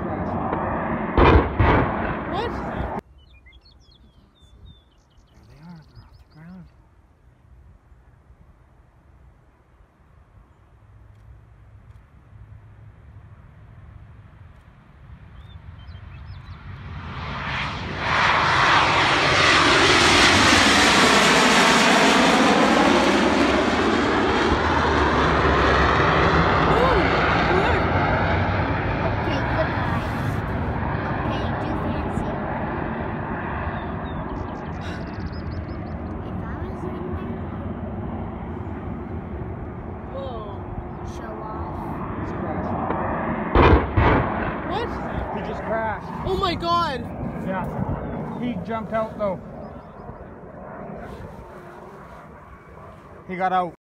What? There they are. They're off the ground. He just crashed. Oh my god! Yeah. He jumped out though. He got out.